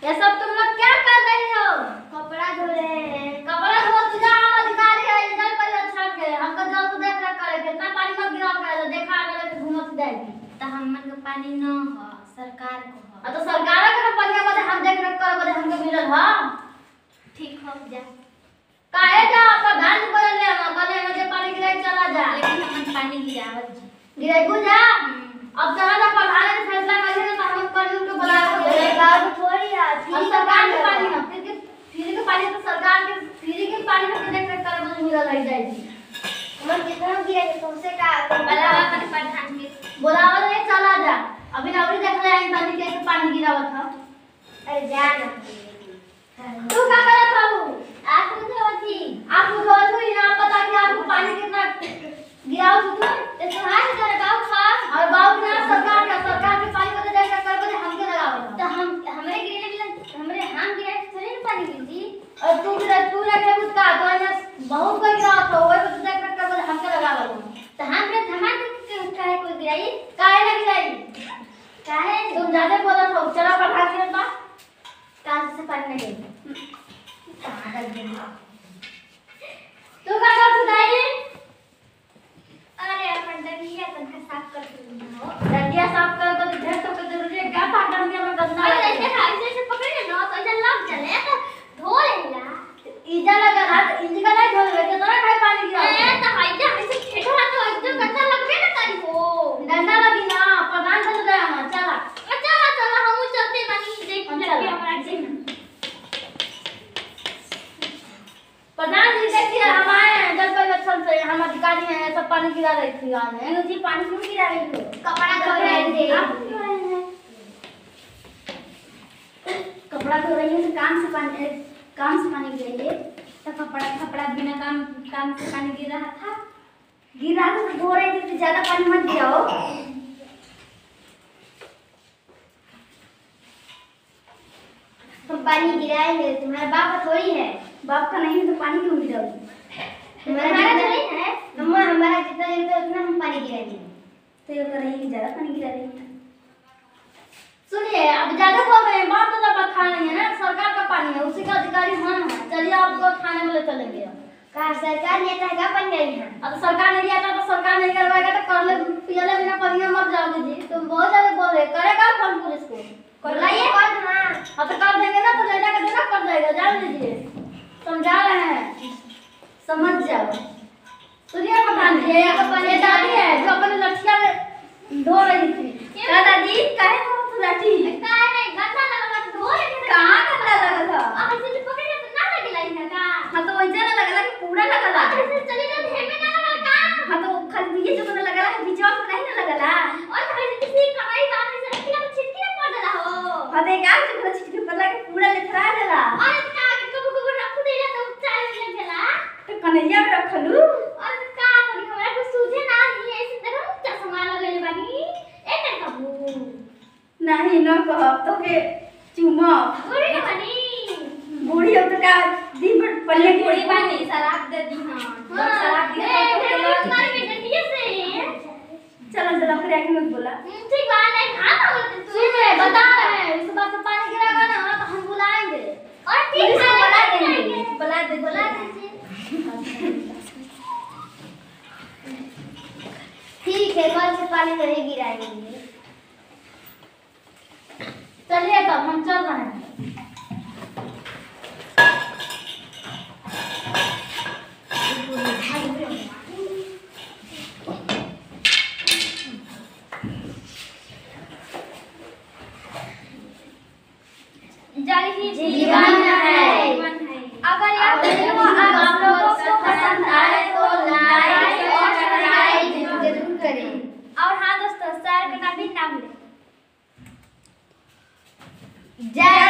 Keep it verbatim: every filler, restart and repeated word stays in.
ये सब तुम लोग क्या कर रही हो? कपड़ा धो रहे हैं। कपड़ा धो तुझा हम अधिकारी है इधर पर अच्छा के हमको जल को देख रख करे कितना पानी मत गिरा कर देखा अगर के घूमत जाएगी तो हमन के पानी न हो सरकार को हो। आ तो सरकार के पानी बदे हम देख रख करे बदे हमको मिलल ह ठीक हो जा काहे जा प्रधान बदल ले हम बदे में जे पानी गिराई चला जा लेकिन हमन पानी गिरावत जी गिराई बुझा अब चला जा प्रधान ने फैसला कर दिया तो हम कानून को बुला अरे बाबू थोड़ी है अब सरकार के पानी है फिर के फ्री के पानी तो सरकार के फ्री के पानी में देख रख करे बदे मिलल रह जाएगी हमन कितना गिरा के तुमसे का बलावा कर प्रधान के बोलावल नहीं चला जा अभी ना अभी देख ले आई पानी कैसे पानी गिरावत था अरे जा ना तू क्या करत बाबू आप उठोती आप उठो तो यहां पता कि आपको पानी कितना गिराओ तू तो तुम्हारे घर गांव खा और बाबू ना सरकार का सरकार के पानी को देख कर कर हमके लगावत तो हम हमरे गिरे मिलन हमरे हम गिरे थोड़ी ना पानी गिरती और तू गिरा तू रखे उसका तो यहाँ बहुत कोई गिरावत हो वही तो देख कर कर हमके लगावत तो हमरे धमाक के काहे कोई गिराई काहे ना गिराई काहे तुम ज्यादा बोलत हो चलो प्रधान के पास कांच से पानी नहीं गई कहां तक गई तू का कर तू दाई अरे अपन डलिया तनका साफ कर दूं डंडिया साफ कर तो ढेर तो जरूरी है क्या था डंडिया में गंदा अरे ऐसे ऐसे ऐसे पकड़े ना तो ऐसे लग चले तो धो लेला इजा लगा रात इंजी का नहीं धोल के तो ना खाए पानी गिरा ए तो हाइजा ऐसे ठेठो ना तो एकदम गंदा लगबे ना करी हो डंडा लगी ना प्रधान से ले आना चला अच्छा चला हम चलते बानी देख लगे हमारा जी प्रधान जी देखिए हम आए हैं जल परिरक्षण से हम अधिकारी हैं सब पानी गिरा रही थी गांव में एनु जी पानी क्यों गिरा रही हो कपड़ा धो रहे थे कपड़ा धो रही है तो काम से पानी काम से पानी गिरे तो कपड़ा कपड़ा बिना काम काम से पानी गिर रहा था गिर रहा था तो धो रहे थे तो ज्यादा पानी मत गिराओ हम पानी गिराएंगे तुम्हारा बाप थोड़ी है बाप का नहीं है तो पानी क्यों गिराओगे हमारा नहीं है मम्मा हमारा जितना जरूरत है उतना हम पानी गिराएंगे तो ये कर रही है कि ज्यादा पानी गिरा रही है सुनिए अब ज्यादा बोल रहे हैं बात तो जब खा नहीं है ना सरकार का पानी है उसी का अधिकारी हम हैं चलिए आपको थाने में ले चलेंगे कहा सरकार ने कहा पानी नहीं है अब सरकार नहीं आता तो सरकार नहीं करवाएगा तो कर ले पियले बिना पानी में मर जाओगे जी तुम बहुत ज्यादा बोल रहे करेगा फोन पुलिस को करवाइए कर दो ना हाँ तो कर देंगे ना तो ले जाकर देना कर जाएगा जान लीजिए समझा रहे हैं समझ जाओ सुनिए प्रधान जी ये दादी है जो अपने लड़कियां धो रही थी क्या दादी काहे तो लाठी काहे नहीं गंदा लगा तो धो रही थी कहां गंदा लगा था अब ऐसे पकड़े तो ना लगे लाई का हां तो वैसे ना लगा कि पूरा लगा ऐसे चली ना हेमे ना लगा का हां तो खाली ये जो पता लगा कि बीचवा में नहीं ना लगा और खाली किसी कमाई बात से रखी ना छिटकी ना पड़ रहा हो हां तो एक आग से पता छिटकी पड़ला कि पूरा लेथरा देला और का कबू कबू रख दे तो चाय लग गला तो कन्हैया में रखलू और का करी हमरा को सूझे ना ये ऐसे देखो चश्मा लगले बानी ए कर कबू नहीं न कह तो के चुमा बूढ़ी ना बानी बूढ़ी हो तो का दिन भर पल्ले बूढ़ी बानी शराब दे दी हां शराब दी तो मार के डंडिया से चलो चलो फिर आके मत बोला ठीक बात है हां बोलते तू सुनिए बता रहे हैं इस बात से पानी गिराएगा ना तो हम बुलाएंगे और ठीक है बुला देंगे बुला दे बुला बुला दीजिए ठीक है कल से पानी नहीं गिराएंगे चलिए तब हम चल रहे हैं जारी ही जीवन है अगर ये वीडियो आप लोगों को पसंद आए तो लाइक और सब्सक्राइब जरूर करें और हाँ दोस्तों शेयर करना भी ना भूलें जय